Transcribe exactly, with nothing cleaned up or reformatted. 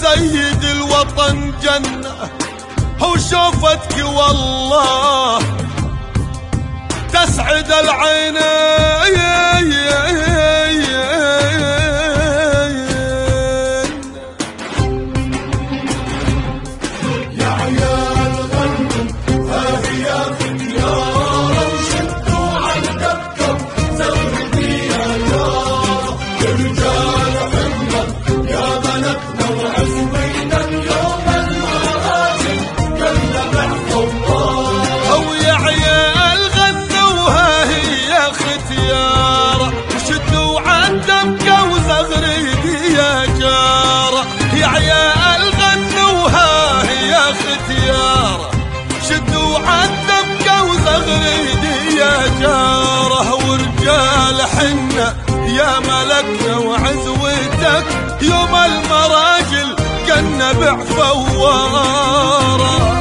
سيد الوطن جنة وشوفتك والله تسعد العينين. يا عيال غنوا هذه يا ختيارة وشدوا على دبكة زغردي يا يارا. يا رجال حمة يا بلدنا وعزوينا يوم المهاجم كلنا بحفظنا. ويا عيال غنوا هذه يا ختيارة وشدوا على دبكة وزغردي يا جارة. يا عيال غنوا هذه يا ختيارة شدوا عالدبكة وزغردي يا جاره. ورجال حنا يا ملكنا وعزوتك يوم المراجل كنا بعفوارة.